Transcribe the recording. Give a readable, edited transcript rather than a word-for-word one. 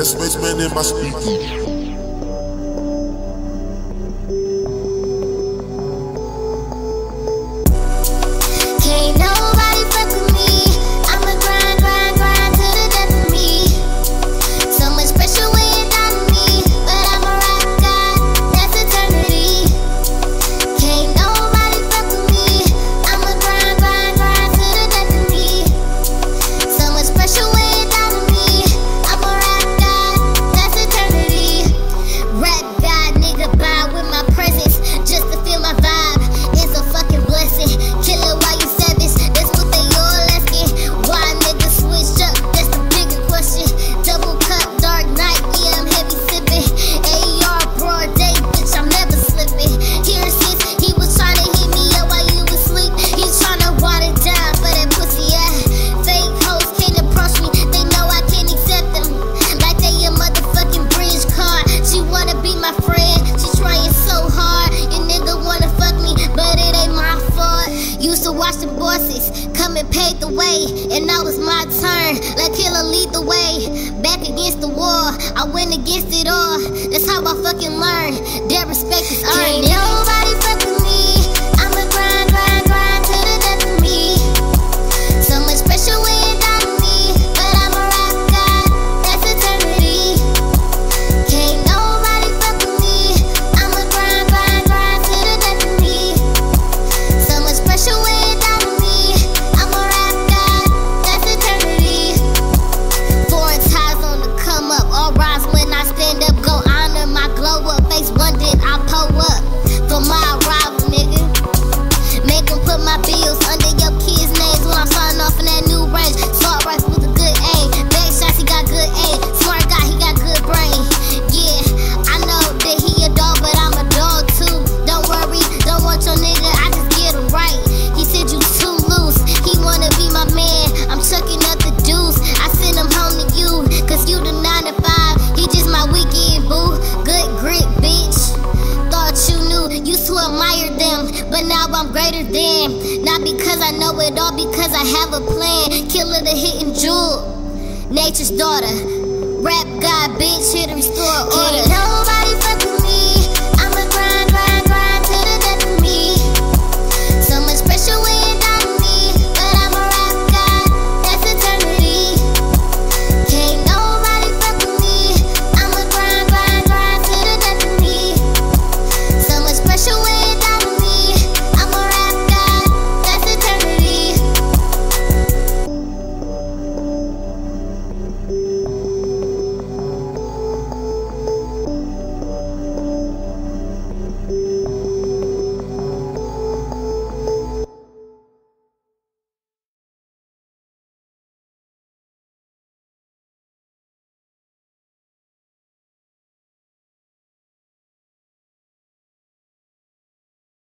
that spaceman in my speaker. Come and paved the way, and now it's my turn. Let Killer lead the way. Back against the wall, I went against it all. That's how I fucking learn. Their respect is earned. Ain't nobody fuck with me. I'ma grind, grind, grind to the death of me. So much pressure weighing down on me, but I'm a rap god, that's eternity. Can't nobody fuck with me. I'ma grind, grind, grind to the death of me. So much pressure weighing down on me. But now I'm greater than, not because I know it all, because I have a plan. Killer the hidden jewel, nature's daughter, rap god bitch, here to restore order. Can't nobody fuck with me.